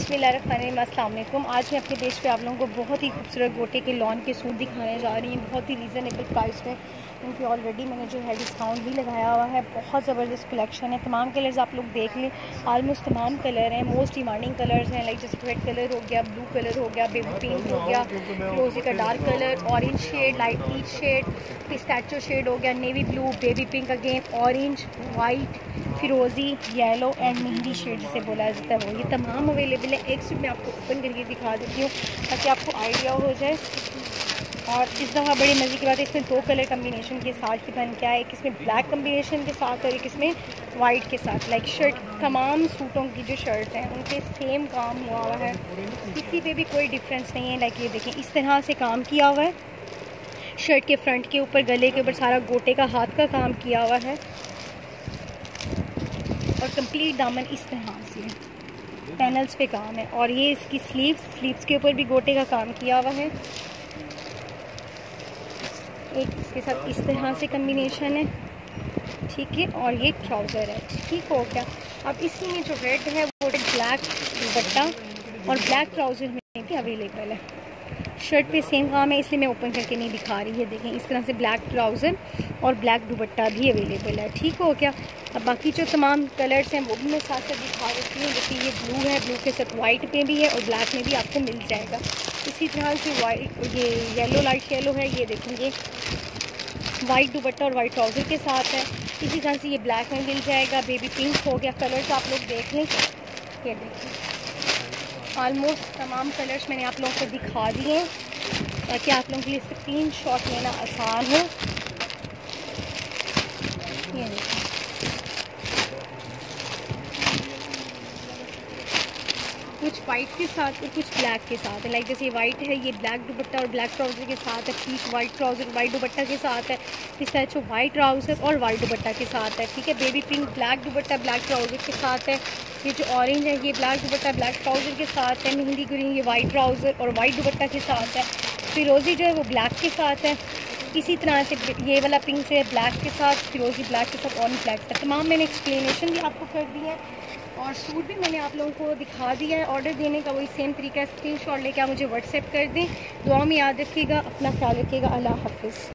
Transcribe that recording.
बिस्मिल्लाहिर्रहमानिर्रहीम, अस्सलाम वालेकुम। आज मैं अपने पेज पे आप लोगों को बहुत ही खूबसूरत गोटे के लॉन के सूट दिखाने जा रही हूँ, बहुत ही रीज़नेबल प्राइस में। इनकी ऑलरेडी मैंने जो है डिस्काउंट भी लगाया हुआ है। बहुत ज़बरदस्त कलेक्शन है। तमाम कलर्स आप लोग देख लें, ऑलमोस्ट तमाम कलर हैं, मोस्ट डिमांडिंग कलर्स हैं। लाइक जैसे रेड कलर हो गया, ब्लू कलर हो गया, बेबी पिंक हो गया, फिरोजी का dark colour, orange shade, light peach shade, pistachio shade हो गया, navy blue, baby pink again, orange, white, फिरोज़ी, येलो एंड मेहंदी शेड जिसे बोला जाता है वो, ये तमाम अवेलेबल है। एक सूट मैं आपको ओपन करके दिखा देती हूँ ताकि आपको आइडिया हो जाए। और इस दफ़ा बड़ी मज़े की बात है, इसमें दो कलर कम्बिनेशन के साथ बन क्या है, एक इसमें ब्लैक कम्बिनेशन के साथ और एक इसमें वाइट के साथ। लाइक शर्ट, तमाम सूटों की जो शर्ट हैं उनके सेम काम हुआ हुआ है, किसी पे भी कोई डिफरेंस नहीं है। लाइक ये देखें, इस तरह से काम किया हुआ है। शर्ट के फ्रंट के ऊपर, गले के ऊपर सारा गोटे का हाथ का काम किया हुआ है और कंप्लीट दामन इस तरह से पैनल्स पे काम है। और ये इसकी स्लीव्स के ऊपर भी गोटे का काम किया हुआ है। एक इसके साथ इस तरह से कम्बिनेशन है, ठीक है। और ये ट्राउज़र है, ठीक हो गया। अब इसी में जो रेड है वो ब्लैक दुपट्टा और ब्लैक ट्राउज़र में भी अवेलेबल है। शर्ट पे सेम काम है इसलिए मैं ओपन करके नहीं दिखा रही है। देखें, इस तरह से ब्लैक ट्राउज़र और ब्लैक दुपट्टा भी अवेलेबल है, ठीक हो गया। अब बाकी जो तमाम कलर्स हैं वो भी मैं साथ साथ दिखा देती हूँ। जैसे ये ब्लू है, ब्लू के साथ वाइट में भी है और ब्लैक में भी आपको मिल जाएगा। इसी तरह से वाइट, ये येलो, लाइट येलो है, ये देखेंगे वाइट दुपट्टा और वाइट ट्राउज़र के साथ है। इसी तरह से ये ब्लैक में मिल जाएगा। बेबी पिंक हो गया। कलर्स आप लोग देख लें, ये देखिए ऑलमोस्ट तमाम कलर्स मैंने आप लोगों को दिखा दिए ताकि आप लोगों के लिए स्क्रीनशॉट लेना आसान हो। ये देखिए, कुछ वाइट के साथ और कुछ ब्लैक के साथ है। लाइक जैसे ये वाइट है, ये ब्लैक दुपट्टा और ब्लैक ट्राउज़र के साथ है। Peach white trouser white dupatta के साथ है। पिस्ताचियो वाइट ट्राउज़र और वाइट दुपट्टा के साथ है, ठीक है। Baby pink black dupatta black trouser के साथ है। ये जो ऑरेंज है ये ब्लैक दुपट्टा ब्लैक ट्राउज़र के साथ है। मेहंदी ग्रीन ये वाइट ट्राउज़र और वाइट दुपट्टा के साथ है। फिरोज़ी जो है वो ब्लैक के साथ है। इसी तरह से ये वाला पिंक जो है ब्लैक के साथ, फिरोज़ी ब्लैक के साथ, ऑरेंज ब्लैक के साथ। तमाम मैंने एक्सप्लेनेशन भी आपको कर दी है और सूट भी मैंने आप लोगों को दिखा दिया है। ऑर्डर देने का वही सेम तरीका है, स्क्रीनशॉट लेके आप मुझे व्हाट्सएप कर दें। दुआ में याद रखिएगा, अपना ख्याल रखिएगा। अल्लाह हाफ़िज़।